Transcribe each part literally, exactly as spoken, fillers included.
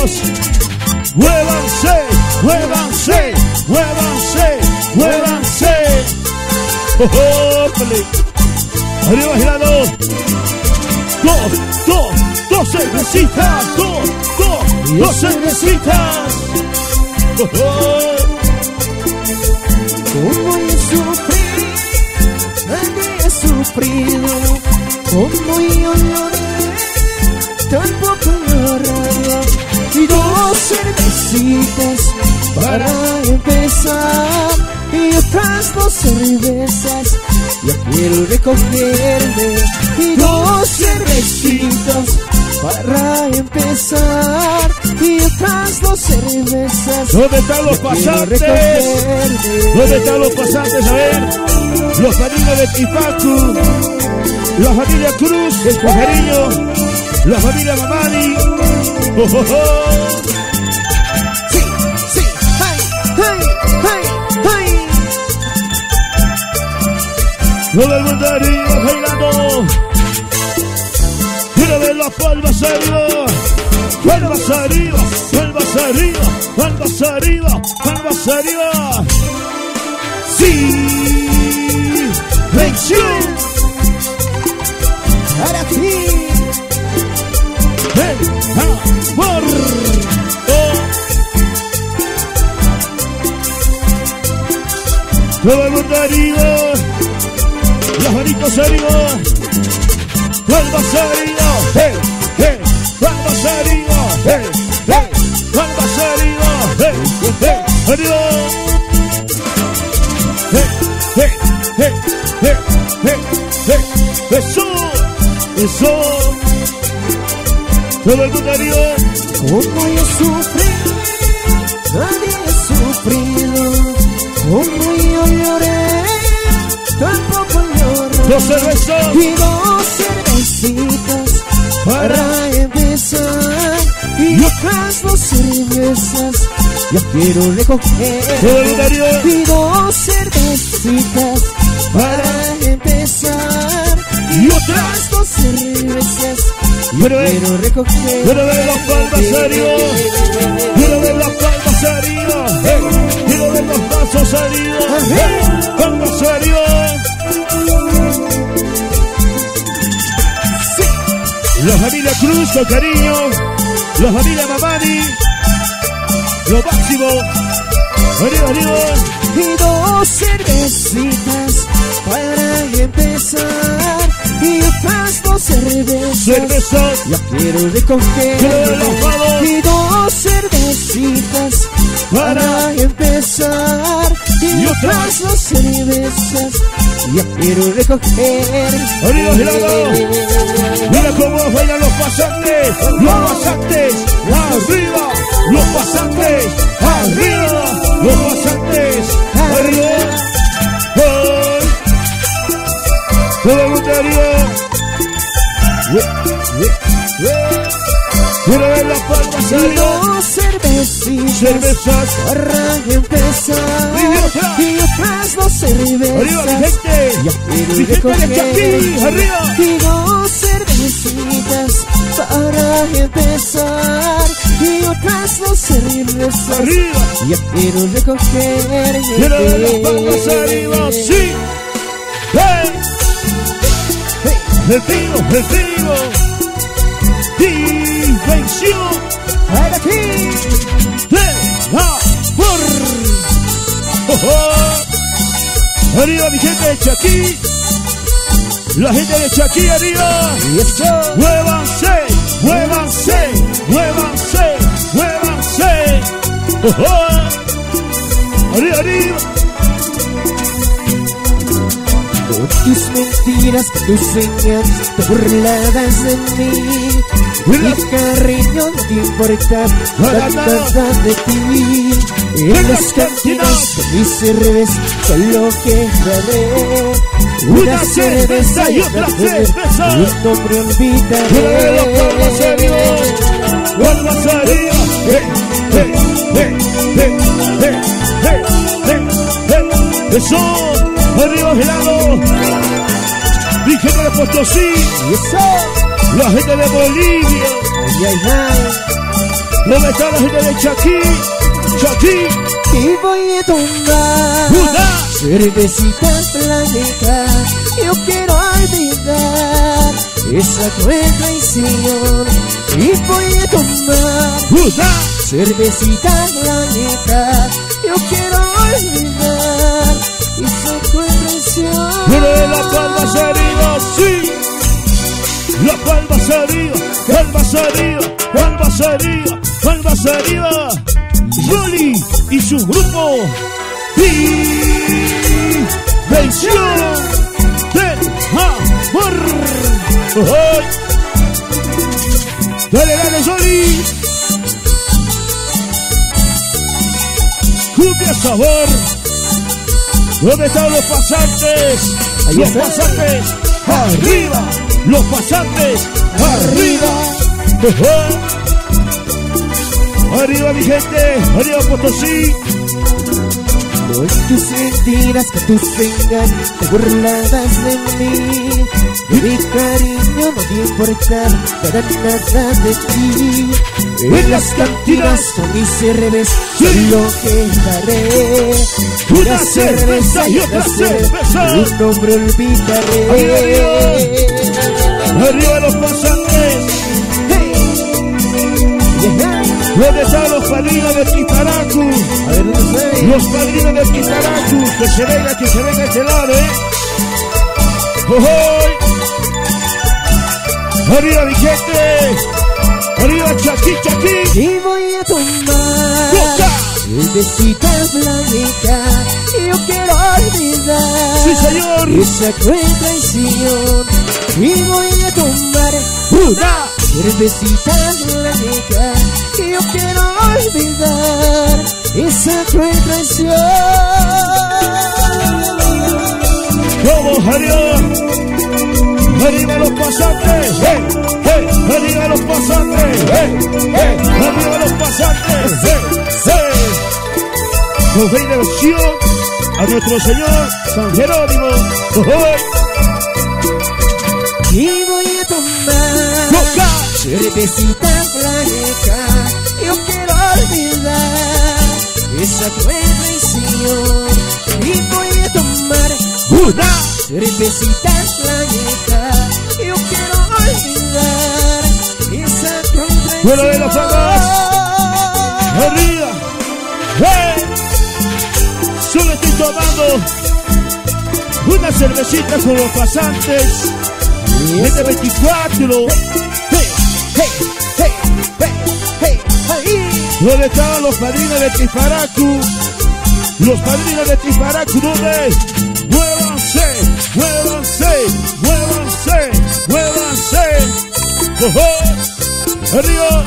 todos. Muévanse, muévanse, muévanse, muévanse. Oh, oh, arriba girando. Dos, dos, dos cervecitas. Dos, dos, dos cervecitas. Oh, oh. Como he sufrido, nadie ha sufrido. Como yo lloré, tampoco lloraba. Y dos cervecitas para empezar, y otras dos cervezas ya quiero recogerme. Y dos cervecitas para empezar, y otras dos cervezas. ¿Dónde están los pasantes? ¿Dónde están los pasantes? A ver, los padrinos de Tipacu, la familia Cruz, con cariño, la familia Mamani. Oh, oh, oh. Sí, sí, hey, hey, hey, hey. Todo el mundo arriba bailando. Quiero ver las palmas arriba. Palmas arriba, palmas arriba, palmas arriba, palmas arriba. Sí, vención. Para ti. El amor. Oh. Todo el mundo arriba. Las manitos arriba. Palmas arriba. Hey, hey. Palmas arriba. Hey, hey. Palmas arriba. Hey, hey. Arriba. Hey, hey, hey, hey, hey, hey. Eso. Eso. Todo el mundo arriba. Como yo sufrí, nadie ha sufrido. Como yo lloré, tampoco lloré. Dos cervezas. Y dos cervecitas para empezar, y otras dos cervezas ya quiero recoger. Todo el mundo arriba. Y dos cervecitas para empezar, y otras dos cervezas Quiero ver, quiero recoger. quiero ver las palmas arriba. Quiero ver las palmas arriba. Hey, quiero ver los brazos arriba. Hey, palmas arriba. Sí. La familia Cruz con cariño. La familia Mamani. Lo máximo. Arriba, arriba. Y dos cervecitas para empezar, y otras dos cervezas Cervezas. ya quiero recoger. Quiero ver los manos. Y dos cervecitas para empezar, y otras dos cervezas ya quiero recoger. Arriba, girando. Mira cómo bailan los pasantes. Los pasantes. Arriba. Los pasantes. Arriba. Los pasantes. Arriba. Hey. Todo el mundo arriba. Quiero ver las palmas Y arriba. dos cervecitas Cervezas. para empezar, Y otra. y otras dos cervezas Arriba, mi gente. ya quiero Mi gente de recoger. Chaquí. Arriba. Y dos cervecitas para empezar, y otras dos cervezas Arriba. ya quiero recoger. Quiero ver las palmas arriba. Sí. Hey. Hey. Retiro, retiro. Dimensión Para ti. del amor. Oh, oh. Arriba mi gente de Chaquí. La gente de Chaquí arriba. Y eso. Muévanse, muévanse, muévanse, muévanse. Oh, oh. Arriba, arriba. Por tus mentiras, tus señas, te burladas de mí. Mi cariño no te importa nada, nada de ti. En las cantinas de mi cerveza solo quedaré Una cerveza y otra cerveza. Y no me olvidaré. Quiero ver las palmas arriba. Palmas arriba. Hey, hey, hey, hey, hey, hey, hey, hey. Eso. Arriba girando. Mi gente de Potosí. Y eso. La gente de Bolivia. Ay, ay, ay. ¿Dónde está la gente de Chaki? Chaki. Y voy a tomar Una. cervecita blanca. Yo quiero olvidar esa cruel traición. Y voy a tomar Una. cervecita blanca. Yo quiero olvidar esa cruel traición. Pero la palma se arriba, sí. La palma se arriba, palma se arriba, palma se arriba, palma se arriba. Rolly y su grupo Dimensión del Amor. ¡Ay! Dale, dale, Rolly. Cumbia sabor. ¿Dónde están los pasantes? Ahí Los está. pasantes arriba. Los pasantes arriba. ¡Ajá! Arriba mi gente, arriba Potosí. Con tus mentiras, con tus engaños, te burlabas de mí. De mi cariño no te importaba para nada de ti. En las cantinas con mi cerveza solo quedaré. Una cerveza y otra cerveza. Un nombre olvidaré. Arriba los pasantes. Yeah. ¿Dónde están los padrinos de Titaracu? A ver, ¿dónde estoy? Los padrinos de Titaracu. Que se venga, que se venga este lado, ¿eh? ¡Ojoy! Arriba mi gente. Arriba Chaki, Chaki. Y voy a tomar ¡Coca! cervecita blanca. Y yo quiero olvidar ¡Sí, señor! esa cruel traición. Y voy a tomar ¡Una! cervecita blanca. Y yo quiero olvidar esa cruel traición. ¡Vamos, arriba! ¡Arriba los pasantes! ¡Hey! ¡Hey! ¡Arriba los pasantes! ¡Hey! ¡Hey! ¡Arriba los pasantes! ¡Hey! ¡Hey! Con fe y devoción a nuestro Señor San Jerónimo. ¡Ojoy! Y voy a tomar ¡Coca! cervecita blanca. Yo quiero olvidar esa cruel traición. Y voy a tomar ¡Una! cervecita blanca. Yo quiero olvidar esa cruel traición. ¡Fuera de las palmas! ¡Arriba! ¡Hey! Solo estoy tomando una cervecita con los pasantes. Este veinticuatro. Hey, hey, hey, hey, hey, hey. ¿Dónde estaban los padrinos de Tiparacu? Los padrinos de Tiparacu, ¿dónde? ¡Muévanse! ¡Muévanse! ¡Muévanse! ¡Muévanse! ¡Ojo! ¡Arriba!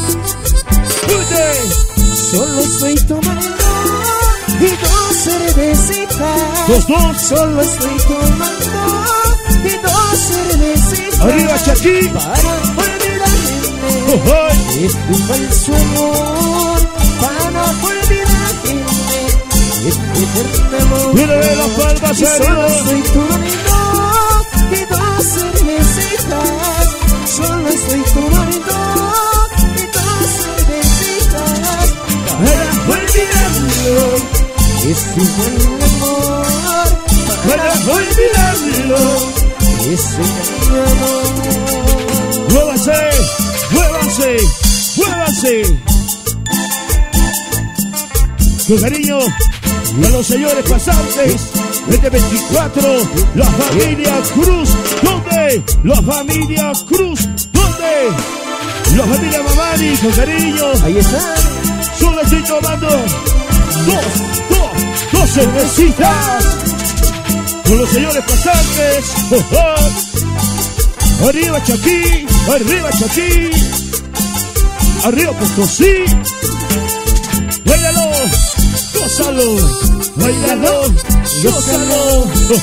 ¡Uy! Solo estoy tomando y dos cervecitas. ¡Dos, dos! Solo estoy tomando y dos cervecitas. ¡Arriba, Chaki! Para olvidarme ¡Ojo! de tu falso amor. Para olvidarme de tu eterno amor. ¡Mira de las palmas Y solo arriba! estoy tomando y dos cervecitas. Solo estoy tomando y dos cervecitas. Para olvidarlo es tu buen amor. ¡Para olvidarlo! Ese amor. ¡Muévanse! ¡Muévanse! ¡Muévanse! Con cariño a los señores pasantes. Este veinticuatro, la familia Cruz. ¿Dónde? La familia Cruz. ¿Dónde? La familia Mamani, con cariño. Ahí está. Solo estoy tomando dos, dos, dos cervecitas. Con los señores pasantes. ¡Oh, oh! Arriba Chaki, arriba Chaki, arriba Potosí. Báilalo, gózalo, báilalo, gózalo. ¡Oh,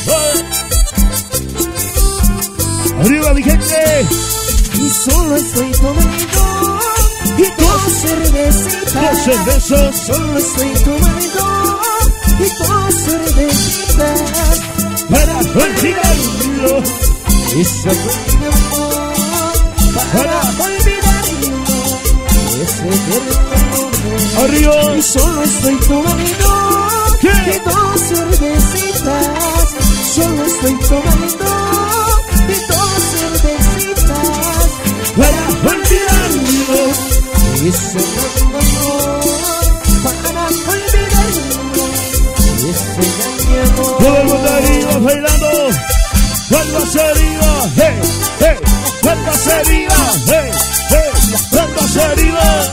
oh! Arriba mi gente. Y solo estoy tomando y dos cervecitas. Dos cervezas. Solo estoy tomando y dos cervecitas. Para olvidarlo. Ese buen amor. Para olvidarlo. ese eterno Arriba. y solo estoy tomando ¿Qué? dos cervecitas, solo estoy tomando dos cervecitas Para olvidarlo. ese gran amor, para olvidarlo ese gran amor. Todo el mundo arriba bailando. Palmas arriba, hey, hey. Palmas arriba, hey, hey. Palmas arriba.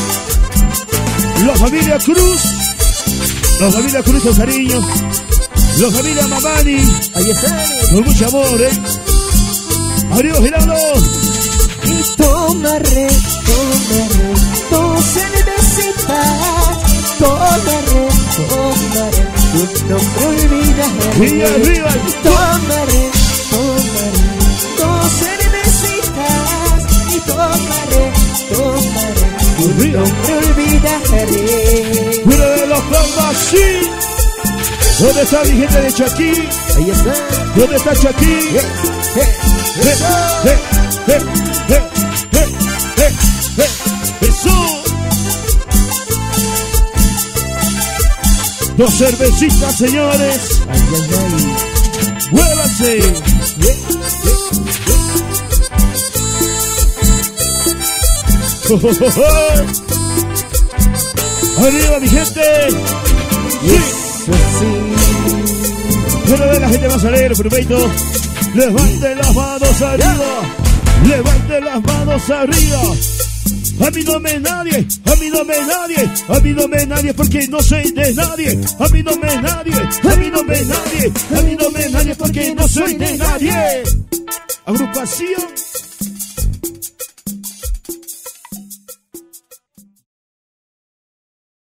La familia Cruz. La familia Cruz con cariño. La familia Mamani. Ahí está. Con mucho amor, eh. Arriba girando. Y tomaré, tomaré dos cervecitas, tomaré, tomaré, tu nombre olvidaré. Y arriba. Tomaré, tomaré dos cervecitas y tomaré, tomaré, tu nombre olvidaré. Mira de los palmas, sí. ¿Dónde está mi gente de Chaquí? Ahí está. ¿Dónde está Chaquí? Eh, eh, Eh, eso. eh, eh, eh, eh, eh, eh, eso. Dos cervecitas, señores. Ay, ay, ay. Muévanse. Eh, eh. Arriba, mi gente. Sí. Eso sí. Quiero ver la gente más alegre, perfecto. Levanten las manos arriba. Levanten las manos arriba. A mí no me nadie, a mí no me nadie, a mí no me nadie porque no soy de nadie. A mí no me nadie, a mí no me nadie, a mí no me nadie porque no soy de nadie. Agrupación